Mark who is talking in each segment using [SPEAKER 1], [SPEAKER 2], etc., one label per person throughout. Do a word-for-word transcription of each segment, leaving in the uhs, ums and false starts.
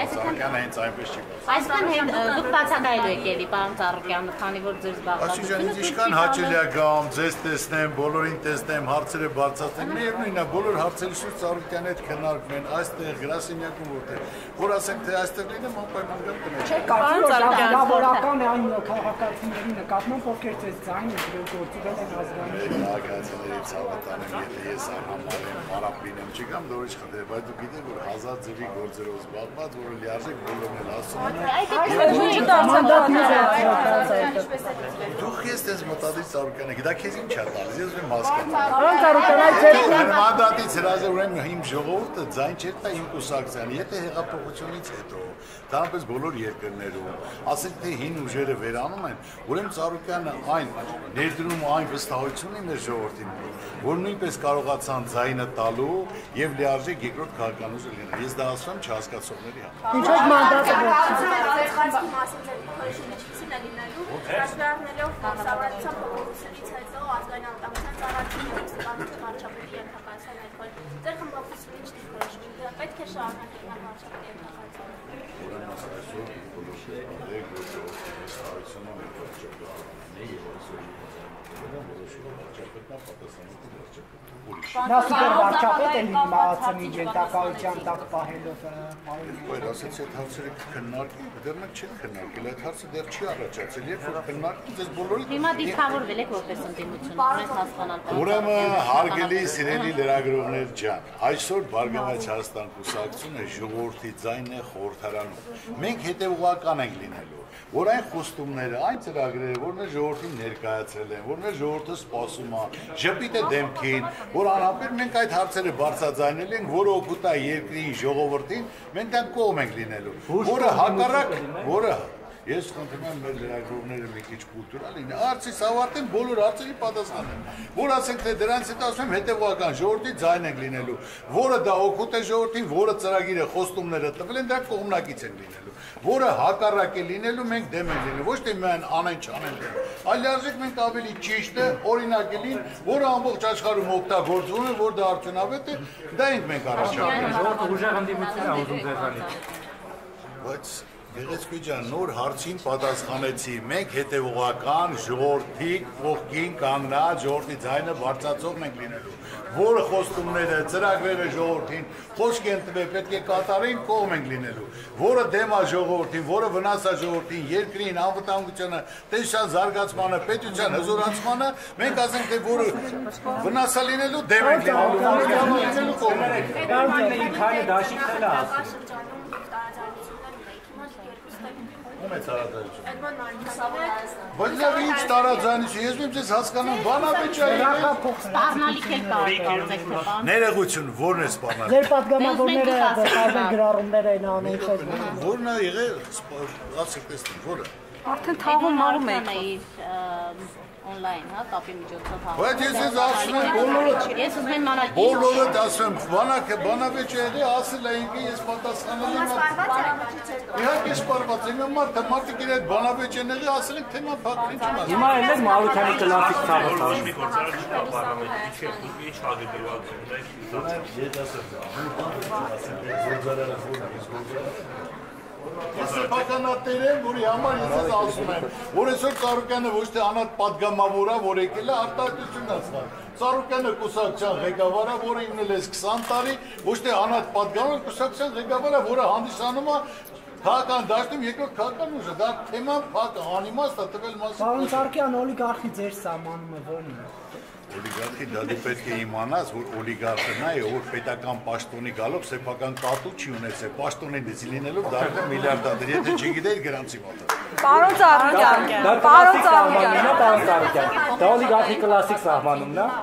[SPEAKER 1] Սարոկյանը հենց այնպես չի բացում։
[SPEAKER 2] Այսինքն դուք բացակայելու եք էլի, պարոն Ծառուկյան, քանի որ ձեր զբաղվածությունը
[SPEAKER 1] Աշիջան, ինչքան հաճելի է գամ, ձեզ տեսնեմ, բոլորին տեսնեմ, հարցերը բարձրացնեմ, միևնույնն է, բոլոր հարցերի շուրջ Ծառուկյանի հետ քննարկվեն, այստեղ գրասենյակում որտեղ, որ ասենք թե այստեղ լինեմ, անպայման գամ կնեմ։
[SPEAKER 3] Չէ, կարծիքավորական է այն քաղաքացիների նկատմամբ, ովքեր ձեզ ձայնը գործել են ազգային
[SPEAKER 1] քաղաքացիներից հավատանեմ, եթե ես անհամարեմ, մարապ լինեմ, չգամ դուրս խնդրեմ, բայց դու գիտեք, որ հազար ձևի գործերով զբաղված, որը լիարժեք բոլորն էլ ասում են։ Դուք ես դες մտածի Ծառուկյանը, դա քեզ ինչ է տալիս, ես ուրեմն հասկանում։ Մանդատից հրաժարվել ուրեմն իմ ժողովուրդը ձայն չէր տա իմ կուսակցությանը, եթե հեղափոխությունից հետո դրանպես բոլոր երկրներում, ասենք թե հին ուժերը վերանում են, ուրեմն Ծառուկյանը այն ներդրում այն վստահությունն է մեր ժողովրդին, որ նույնպես կարողացան ձայնը տալու եւ լիարժեք երկրորդ քաղաքականություն լինել։ Ես դա ասում եմ չհասկացողների համար։
[SPEAKER 3] Ինչո՞ւ մանդատը
[SPEAKER 4] Հաշվառնելով սավարության փոփոխությունից հետո ազգային անվտանգության ծառայությունների սպանության վարչապետի ենթակացան այդ բան։ Ձեր խմբակցությունը ինչ դիրքորոշում է, պետք է շարունակել նա վարչապետի ենթակացումը։
[SPEAKER 1] Ուրեմն այսօր բոլորը ստացությունը մեր վարչապետն է եւ այսօր որոշումը վարչապետն է պատասխանատու վարչապետը։
[SPEAKER 3] Նա սուպեր վարչապետ է մահացնի ենթակայության տակ պահելով
[SPEAKER 1] Բայց ասեցի այդ հարցերը քննարկի, դեռ մենք չենք քննարկել, այդ հարցը դեռ չի առաջացել, երբ որ քննարկի, ձեզ բոլորի
[SPEAKER 2] Հիմա դիտավորվել եք որպես ընդդիմություն, ունես հասկանալ։
[SPEAKER 1] Ուրեմն հարգելի սիրելի լրագրողներ ջան, այսօր Բարգավաճ Հայաստան կուսակցությունը ժողովրդի ձայնն է խորհրդարանում։ Մենք հետևողական ենք լինելու, որ այն խոստումները, այն ծրագրերը, որ մեր ժողովրդին ներկայացրել են, որ մեր ժողովուրդը սպասում է, ժպիտ է դեմքին, որ անհապեր մենք այդ հարցերը բարձրաձայնել ենք, որը օգուտ է երկրին, ժողովրդին, մենք դեռ կողմ ենք լինելու, որը հակառակ, որը Ես խնդրում եմ մեր լրագրողները մի քիչ կուլտուրա լինեն, հարցից ավարտեն, բոլոր հարցերի պատասխանեն, որ ասենք թե դրանից հետո ասում եմ հետևողական ժողովրդի ձայն ենք լինելու, որը դա օգուտ է ժողովրդին, որը ծրագիրը խոստումները տվել են, դա կողմնակից են լինելու, որը հակառակ է լինելու, մենք դեմ ենք լինելու, ոչ թե միայն անեն չանեն դեմ, այլ լիարժեք մենք ավելի ճիշտ է, օրինակ է լինի, որը ամբողջ աշխարհում օգտագործվում է, որ դա արդյունավետ է, դա ենք մենք առաջարկում։
[SPEAKER 5] Ժողովուրդը ուժեղ ընդդիմություն է ուզում ձեզանից։
[SPEAKER 1] Բայց Գեղեցկուի ջան, նոր հարցին պատասխանեցի, մենք հետևողական ժողովրդի կողքին կանգնած ժողովրդի ձայնը բարձրացող ենք լինելու, որը խոստումները, ծրագրերը ժողովրդին խոսք են տվել, պետք է կատարեն, կողմ ենք լինելու, որը դեմ է ժողովրդին, որը վնաս է ժողովրդին, երկրին, անվտանգությանը, տեսության զարգացմանը, պետության հզորացմանը, մենք ասենք թե որը վնաս է լինելու, դեմ ենք լինելու, կողմ ենք Ում է տարաձայնություն։ Բայց լավ ինչ տարաձայնություն, ես մեմ ձեզ հասկանում, բանավեճային է։
[SPEAKER 2] Սպառնալիք էլ կարծեք թե բան։
[SPEAKER 1] Ներողություն, ո՞րն է սպառնալիք։
[SPEAKER 3] Ձեր պատգամավորները տարբեր գրառումներ են անում Facebook-ում։
[SPEAKER 1] Ո՞րն է եղել, ասեք տեսնեմ, ո՞րը։
[SPEAKER 2] Արդեն թաղում մարում եք online, հա, կապի միջոցով հաղորդում։
[SPEAKER 1] Բայց ես ես ասում եմ բոլորը,
[SPEAKER 2] ես ուզում եմ մանալ
[SPEAKER 1] բոլորը ասում եմ, բանակը բանավեճ եղի, ասել էին କି ես պատասխանել եմ։ Իհարկե սպառված եմ, մարդը մարդիկ իր այդ բանավեճ են եղի, ասել են թեմա փակ, ինչ մաս։
[SPEAKER 5] Հիմա էլ եք Մարությանի կլասիկ ցավը տալիս։
[SPEAKER 6] Մի գործարար չկա պարլամենտի, ինչ հագետերված ունեք։
[SPEAKER 1] Ես ասեմ, գործարարը ո՞ր է, Ես սեփականատեր եմ, որի համար ես ես ասում եմ, որ այսօր Ծառուկյանը ոչ թե անհատ պատգամավոր է, որ եկել է արտահայտություն ասել։ Ծառուկյանը կուսակցության ղեկավար է, որը իմնել է քսան տարի, ոչ թե անհատ պատգամավոր կուսակցության ղեկավար է, որը հանդիսանում է քաղաքական դաշտում երկրորդ քաղաքական ուժը, դա թեման փակ է, անիմաստ է տվել մասը։
[SPEAKER 3] Պարոն Ծառուկյան, օլիգարխի ձեր սահմանումը ո՞րն է։
[SPEAKER 1] Օլիգարխի դա դու պետք է իմանաս, որ օլիգարխը նա է, որ պետական պաշտոնի գալով սեփական կատու չի ունեցել, պաշտոնից լինելով դարձել է միլիարդատեր, եթե չգիտեիր գրանցի մոտ։
[SPEAKER 7] Պարոն Ծառուկյան, պարոն Ծառուկյան,
[SPEAKER 5] պարոն Ծառուկյան, դա օլիգարխի կլասիկ սահմանումն է։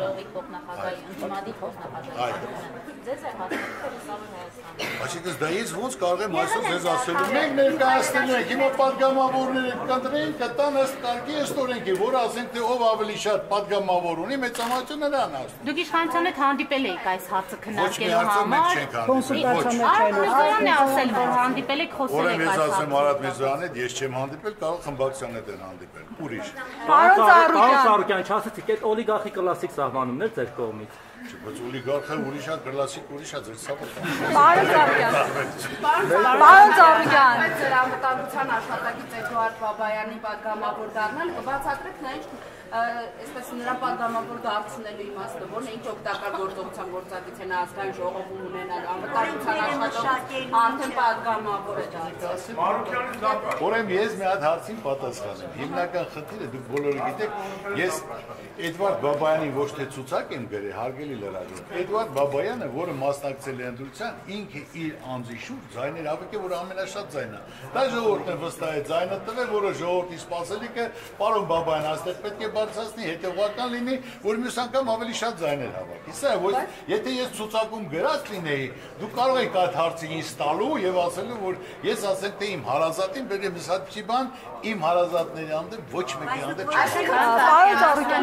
[SPEAKER 2] Ձեզ է հասնում
[SPEAKER 1] Այսինքն դա ես ոնց կարող եմ այսօր ձեզ ասելու։ Մենք ներկայացնելու ենք, հիմա պատգամավորները կընտրեն, կտան ըստ կարգի ըստ օրենքի, որը ասենք թե ով ավելի շատ պատգամավոր ունի, մեծամասնությունը նրան ասում։
[SPEAKER 2] Դուք իշխանության հետ հանդիպել եք այս հարցը քննարկելու
[SPEAKER 1] համար։
[SPEAKER 2] Կոնսուլտացիա մեջ է ասել, որ հանդիպել եք, խոսել եք այս
[SPEAKER 1] հարցը։ Ուրեմն ես ասեմ Արադ Միրզոյանի հետ ես չեմ հանդիպել, կարող խմբակցության հետ են հանդիպել։ Ուրիշ։
[SPEAKER 5] Պարոն Ծառուկյան, չասեցիք, այդ օլիգարխի կլասիկ սահմանումն է ձեր կողմից։
[SPEAKER 1] Բայց օլիգարխը ուրիշ է, կլասիկ ուրիշ է, ձեր ցավը։
[SPEAKER 7] Պարոն Ծառուկյան։ Պարոն Ծառուկյան։
[SPEAKER 8] Ձեր անվտանգության աշխատակից Էդուարդ Բաբայանի պատգամավոր դառնալ, կբացատրեք նա ինչ այսպես նրա պատգամավոր դարձնելու իմաստը, որն է ինչ օգտակար գործողության գործակից է նա ազգային ժողովում ունենալ անվտանգության աշխատող արդեն պատգամավոր է դարձել։
[SPEAKER 1] Ուրեմն ես մի հատ հարցին պատասխանեմ։ Հիմնական խնդիրը դուք բոլորը գիտեք, ես Էդվարդ Բաբայանին ոչ թե ցուցակ եմ գրել, հարգելի լրագրող։ Էդվարդ Բաբայանը, որը մասնակցել է ընտրության, ինքը իր անձի շուրջ ձայներ ավեք է, որ ամենաշատ ձայնը։ Դա ժողովուրդն է վստահ է ձայնը տվել, որը ժողովրդի սպասելիքը պարոն Բաբայան այստեղ պետք է բարձրացնի, հետևական լինի, որ մյուս անգամ ավելի շատ ձայներ հավաքի։ Սա ոչ, եթե ես ցուցակում գրած լինեի, դու կարող եք այդ հարցը ինձ տալու եւ ասելու, որ ես ասեմ թե իմ հարազատին բերեմ հսկացի բան, իմ հարազատների հանդեպ ոչ մեկի հանդեպ չի։
[SPEAKER 7] Պարոն Ծառուկյան,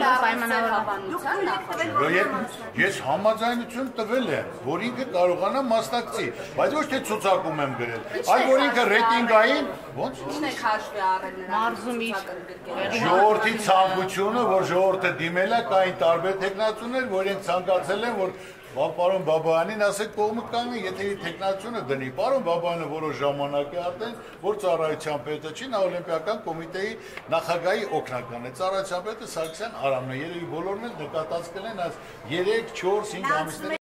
[SPEAKER 1] Ես համաձայնություն տվել եմ, որ ինքը կարողանա մասնակցի, բայց ոչ թե ցուցակում եմ գրել, այլ որ ինքը ռեյտինգային, ո՞նց։
[SPEAKER 8] Ինչ է քաշվի առել նրա
[SPEAKER 2] մարզումի
[SPEAKER 1] Ժողովրդի ցանկությունը, որ ժողովուրդը դիմել է, կային տարբեր տեխնացուներ, որ իրենք ցանկացել են, որ պարոն Բաբայանին ասեք կողմը կանգնի, եթե իր տեխնացությունը դնի։ Պարոն Բաբայանը որոշ ժամանակ է արդեն, որ ծառայության պետը չի, նա օլիմպիական կոմիտեի նախագահի օգնական է։ Ծառայության պետը Սարգսյան Արամն է, երևի բոլորն էլ նկատած կլեն այս երեք, չորս, հինգ ամիսների